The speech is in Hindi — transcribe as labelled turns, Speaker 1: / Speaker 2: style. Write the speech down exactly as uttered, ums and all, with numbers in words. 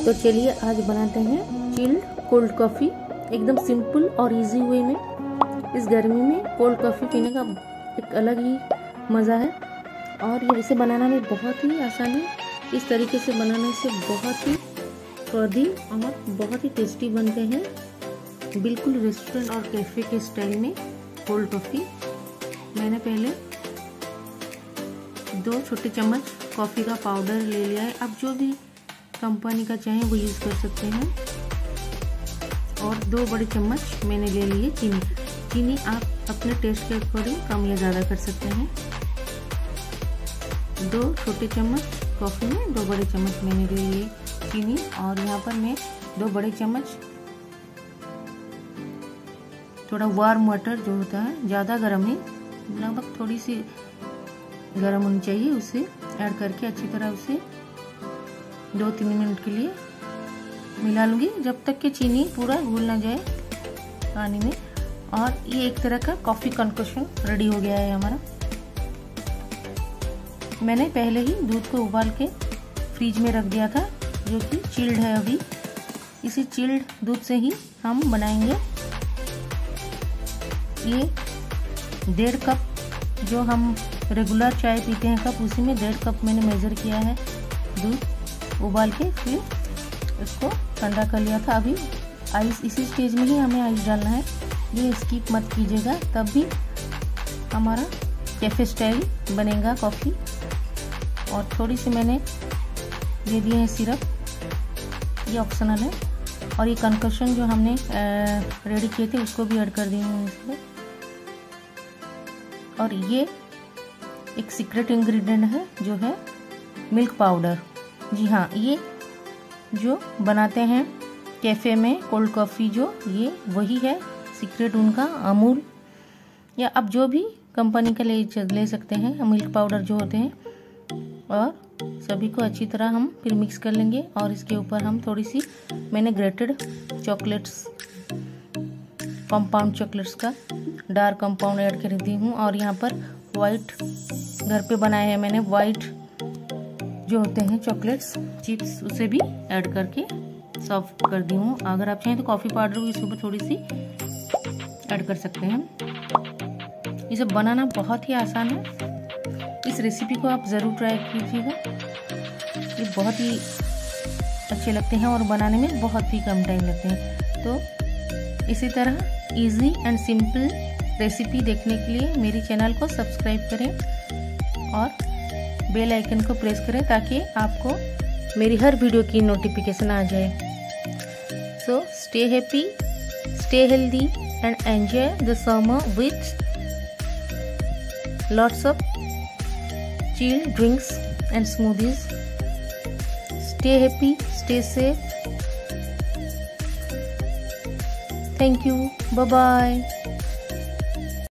Speaker 1: तो चलिए आज बनाते हैं चिल्ड कोल्ड कॉफ़ी, एकदम सिंपल और इजी वे में। इस गर्मी में कोल्ड कॉफ़ी पीने का एक अलग ही मज़ा है और ये इसे बनाना भी बहुत ही आसान है। इस तरीके से बनाने से बहुत ही स्वादी और बहुत ही टेस्टी बनते हैं, बिल्कुल रेस्टोरेंट और कैफ़े के स्टाइल में कोल्ड कॉफ़ी। मैंने पहले दो छोटे चम्मच कॉफ़ी का पाउडर ले लिया है। आप जो भी कंपनी का चाहें वो यूज़ कर सकते हैं। और दो बड़े चम्मच मैंने ले लिए चीनी। चीनी आप अपने टेस्ट के अकॉर्डिंग कम या ज़्यादा कर सकते हैं। दो छोटे चम्मच कॉफ़ी में दो बड़े चम्मच मैंने ले लिए चीनी। और यहाँ पर मैं दो बड़े चम्मच थोड़ा वार्म वाटर जो होता है, ज़्यादा गर्म नहीं, लगभग थोड़ी सी गर्म होनी चाहिए, उसे ऐड करके अच्छी तरह उसे दो तीन मिनट के लिए मिला लूँगी जब तक कि चीनी पूरा घुल ना जाए पानी में। और ये एक तरह का कॉफ़ी कंकोशन रेडी हो गया है हमारा। मैंने पहले ही दूध को उबाल के फ्रिज में रख दिया था, जो कि चिल्ड है अभी। इसी चिल्ड दूध से ही हम बनाएंगे। ये डेढ़ कप जो हम रेगुलर चाय पीते हैं कप, उसी में डेढ़ कप मैंने मेज़र किया है दूध उबाल के, फिर इसको ठंडा कर लिया था। अभी आइस इसी स्टेज में ही हमें आइस डालना है, ये स्किप मत कीजिएगा, तब भी हमारा कैफ़े स्टाइल बनेगा कॉफ़ी। और थोड़ी सी मैंने दे दिए हैं सिरप, ये ऑप्शनल है। और ये कंकशन जो हमने रेडी किए थे उसको भी ऐड कर दिए हैं इसमें। और ये एक सीक्रेट इंग्रेडिएंट है जो है मिल्क पाउडर। जी हाँ, ये जो बनाते हैं कैफ़े में कोल्ड कॉफ़ी, जो ये वही है सीक्रेट उनका, अमूल या आप जो भी कंपनी का ले ले सकते हैं मिल्क पाउडर जो होते हैं। और सभी को अच्छी तरह हम फिर मिक्स कर लेंगे। और इसके ऊपर हम थोड़ी सी मैंने ग्रेटेड चॉकलेट्स, कंपाउंड चॉकलेट्स का डार्क कंपाउंड ऐड कर दी हूँ। और यहाँ पर वाइट घर पे बनाए हैं मैंने, वाइट जो होते हैं चॉकलेट्स चिप्स, उसे भी ऐड करके सर्व कर दी हूँ। अगर आप चाहें तो कॉफ़ी पाउडर भी इसके ऊपर थोड़ी सी ऐड कर सकते हैं। ये सब बनाना बहुत ही आसान है। इस रेसिपी को आप ज़रूर ट्राई कीजिएगा, ये बहुत ही अच्छे लगते हैं और बनाने में बहुत ही कम टाइम लगते हैं। तो इसी तरह इजी एंड सिंपल रेसिपी देखने के लिए मेरी चैनल को सब्सक्राइब करें और बेल आइकन को प्रेस करें ताकि आपको मेरी हर वीडियो की नोटिफिकेशन आ जाए। So stay happy, stay healthy and enjoy the summer with lots of chill drinks and smoothies. Stay happy, stay safe. Thank you. Bye bye.